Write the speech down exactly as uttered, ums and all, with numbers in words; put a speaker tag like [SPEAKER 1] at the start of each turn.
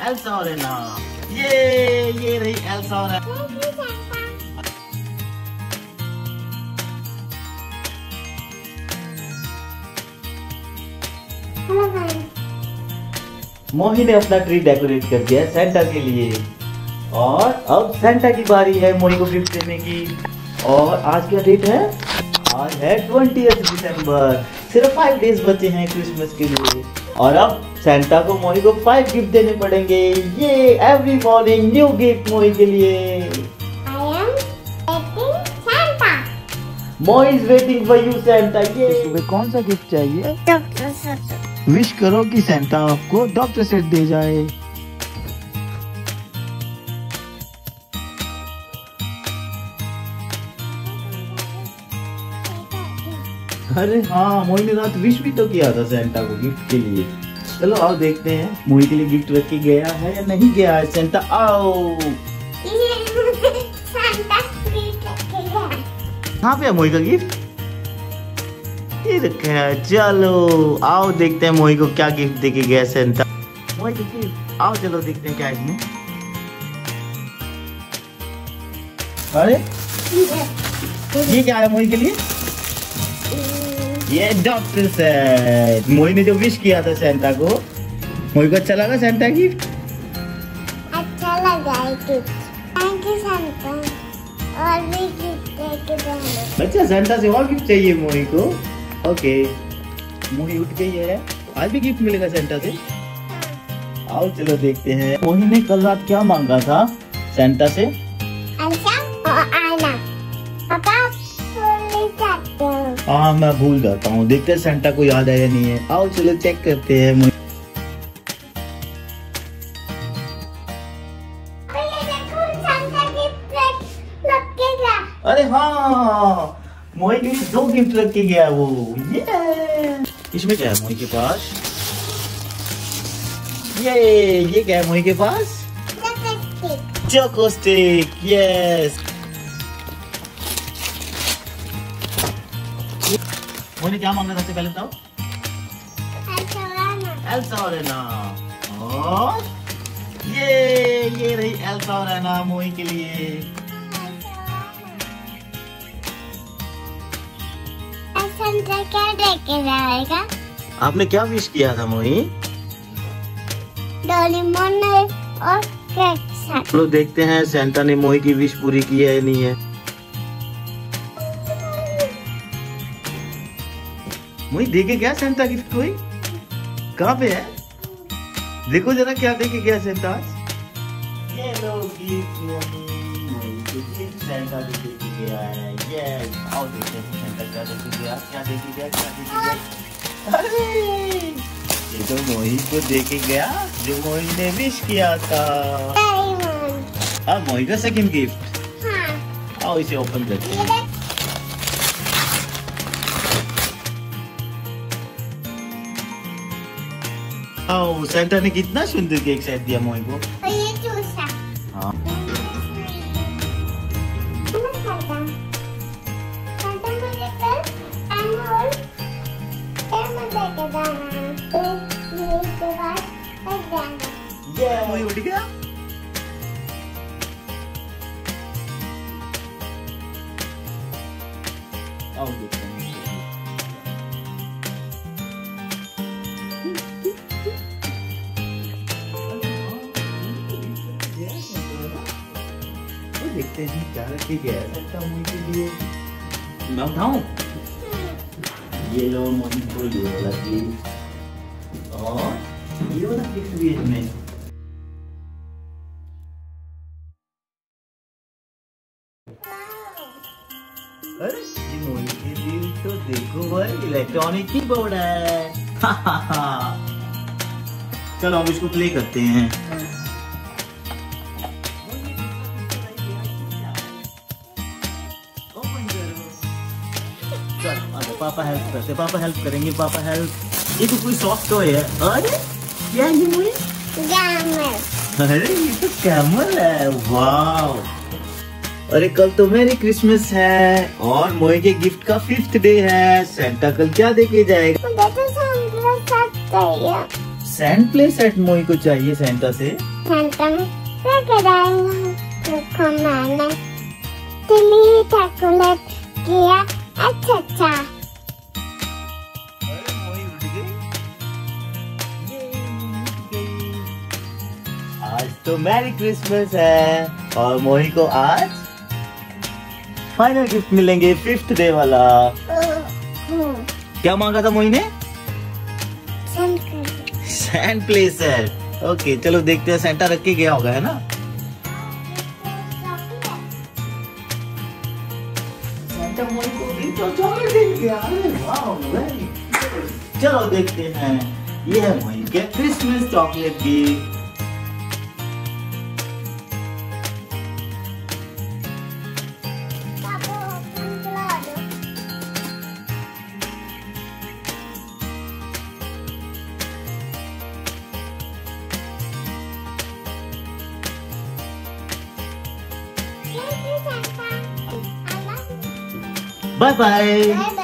[SPEAKER 1] Elsa और एना। ये ये रही एल्सा और एना। मोही ने अपना ट्री डेकोरेट कर दिया सेंटा के लिए और अब सेंटा की बारी है मोही को गिफ्ट देने की। और आज क्या डेट है? आज है ट्वेंटिएथ दिसंबर। सिर्फ फाइव डेज बचे हैं क्रिसमस के लिए और अब सेंटा को मोही को फाइव गिफ्ट देने पड़ेंगे। ये एवरी मॉर्निंग न्यू गिफ्ट मोही के लिए। Mohi is waiting for you Santa. ये सुबह कौन सा गिफ्ट चाहिए?
[SPEAKER 2] Doctor set.
[SPEAKER 1] विश करो कि सेंटा आपको डॉक्टर सेट दे जाए। अरे हाँ, मोही ने रात विश भी तो किया था सेंटा को गिफ्ट के लिए। चलो आओ देखते हैं मोही के लिए गिफ्ट रख के गया है या नहीं गया है सेंटा। आओ कहाँ पे है मोही का गिफ्ट? ये रखा है। चलो आओ देखते हैं मोही को क्या गिफ्ट दे के गया सेंटा। मोही का गिफ्ट, आओ चलो देखते हैं क्या है इसमें। अरे ये क्या है मोही के लिए? ये डॉक्टर सेट। मोही ने जो विश किया था सेंटा को, मोही को अच्छा लगा सेंटा गिफ्ट?
[SPEAKER 2] अच्छा लगा गिफ्ट। Thank you Santa. और भी गिफ्ट देके देंगे।
[SPEAKER 1] अच्छा सेंटा से और गिफ्ट चाहिए मोही को? ओके मोही उठ गई है। आज भी गिफ्ट मिलेगा सेंटा से। आओ चलो देखते हैं मोही ने कल रात क्या मांगा था सेंटा से।
[SPEAKER 2] अच्छा और आना। पापा
[SPEAKER 1] हाँ मैं भूल जाता हूँ। देखते हैं सेंटा को याद है या नहीं है। आओ चलो चेक करते हैं। अरे हाँ मोही के लिए दो गिफ्ट रख के गया वो। ये इसमें क्या है मोही के पास? ये ये क्या है मोही के पास? Choco stick. यस मोही ने क्या मांगा सबसे पहले बताओ? एल्सा और एना। और ये ये रही एल्सा और एना मोही के लिए।
[SPEAKER 2] सेंटा क्या देके जाएगा?
[SPEAKER 1] आपने क्या विश किया था मोही?
[SPEAKER 2] डोरेमोन और केक।
[SPEAKER 1] चलो देखते हैं सेंटा ने मोही की विश पूरी की है या नहीं है। मोही देके गया सेंटा गिफ्ट कोई? कहाँ पे है? देखो जरा क्या देके गया सेंटा आज। ये लो गिफ्ट मोही को गिफ्ट सेंटा देके गया है। यस आओ देखते हैं सेंटा क्या देके गया। क्या देके गया? क्या देके गया? अरे ये तो मोही को देके गया जो मोही ने विश किया था। अब मोही का सेकंड गिफ्ट।
[SPEAKER 2] हाँ।
[SPEAKER 1] आओ इसे ओपन करते हैं। आओ सेंटा ने कितना सुंदर केक सेट दिया मोही को।
[SPEAKER 2] और ये चूसा।
[SPEAKER 1] हाँ ये मोही उठ गया। आओ देखते हैं। देखते हैं क्या रखे गया है सेंटा मोही के लिए। मैं उठाऊं? ये लो मोही को ये वाला गिफ्ट और ये वाला गिफ्ट भी है इसमें। अरे ये मोही के लिए तो देखो भाई इलेक्ट्रॉनिक कीबोर्ड है। चलो हम इसको प्ले करते हैं। पापा हेल्प करते। पापा हेल्प करेंगे। पापा हेल्प। ये तो कोई सॉफ्ट टॉय है। अरे क्या है ये मोही?
[SPEAKER 2] कैमल।
[SPEAKER 1] अरे ये तो कैमल है। वाव। अरे कल तो मेरी क्रिसमस है और मोही के गिफ्ट का फिफ्थ डे है। सेंटा कल क्या देके जाएगा? सैंड प्ले सेट मोई को चाहिए सेंटा से।
[SPEAKER 2] सेंटा में क्या कराएंगे? देखो मैंने तिली चॉकलेट किया। अच्छा अच्छा।
[SPEAKER 1] अरे मोई उठ गई। ये मोई उठ गई। आज तो मैरी क्रिसमस है और मोही को आज फाइनल गिफ्ट मिलेंगे फिफ्थ डे वाला। क्या मांगा था मोही ने? Sand play set. ओके चलो देखते हैं, सेंटा रख के गया होगा है ना। सेंटा मोही को भी तो चॉकलेट दे गया। अरे वाह वेरी गुड। चलो देखते हैं, ये है मोही के Christmas chocolate gift. Bye bye.
[SPEAKER 2] Bye bye.